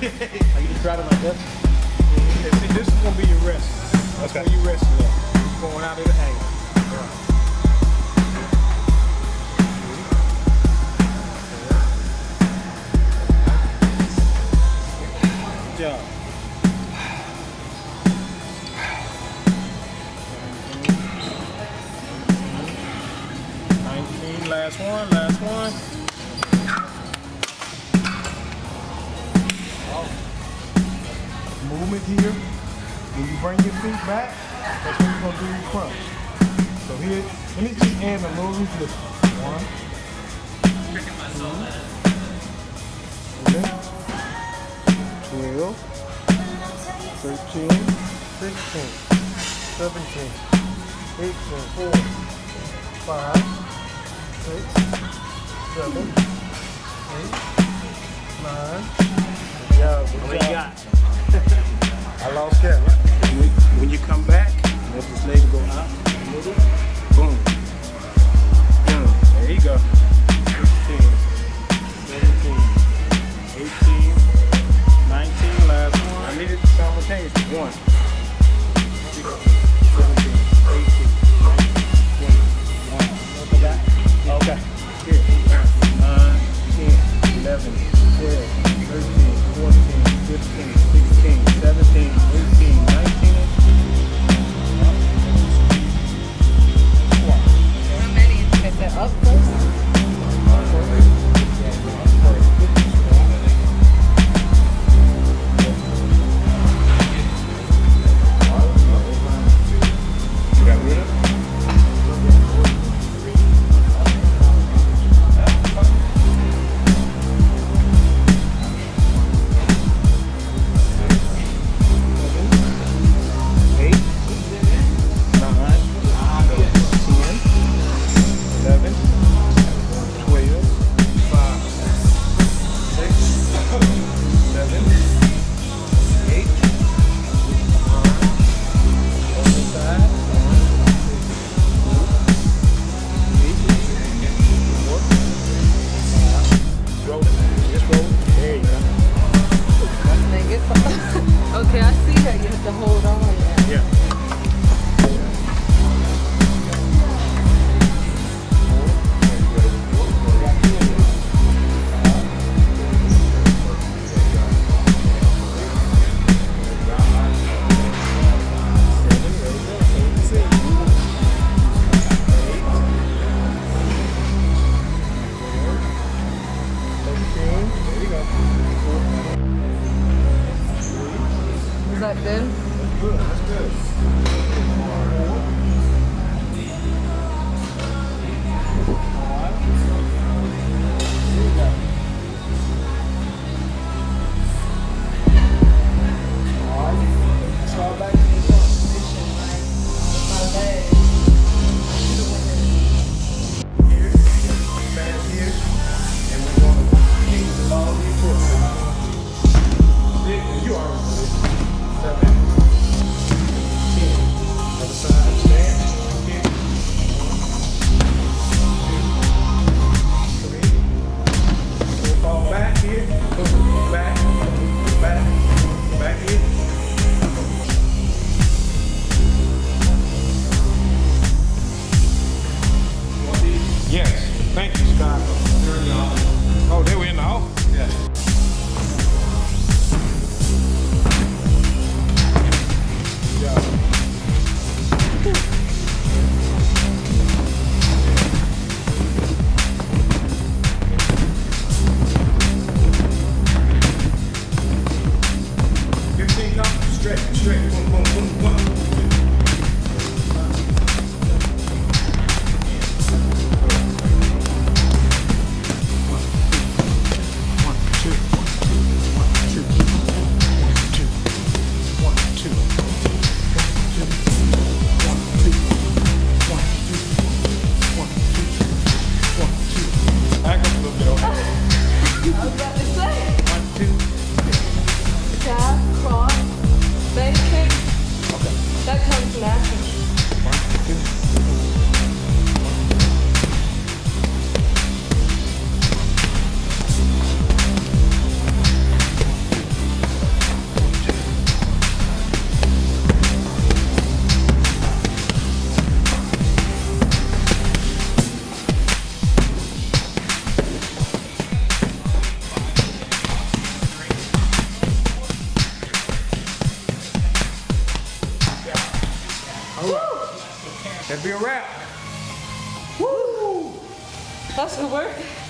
You just grab it like this. Yeah, see, this is gonna be your rest. That's Okay. where you rest it at. Going out of the angle. Good job. 19, last one, last one. Movement here. When you bring your feet back, that's when you're gonna do your crunch. So here, let me just add a little resistance. 1, 2, 12, 13, 16, 17, 18, 5, 6, 7, 8, 9. Good job, good job. I lost count. When you come back, let this leg go out a little. Boom. Boom. There you go. 16, 17, 18, 19, last one. I need it simultaneously. 1, 16, 17, 18, 19, 20, 1. Okay. Here. 9, 10, 11, 12, 13, 14, 15, 16, 17, 18, 19. How many? Is it up first? You got rid of it? Okay, I see that you have to hold on. Yeah. Is that good? Good, that's good. Start back to the front position. My leg. Here, fast here, and we're going to kick the ball here foot. Big, you already did it. 7, 10. Other side, stand, kick. 1, 2, 3. We'll fall back here, back, back, back here. Yes, thank you, Scott. Oh, they were in the office? Yeah. Straight, boom, boom, boom, 1, 2. Back up a little bit, okay? I was about to say. 1, 2. Calf, cross, basic. Okay. That comes natural. 1, 2. All right. That'd be a wrap. Woo! That's good work.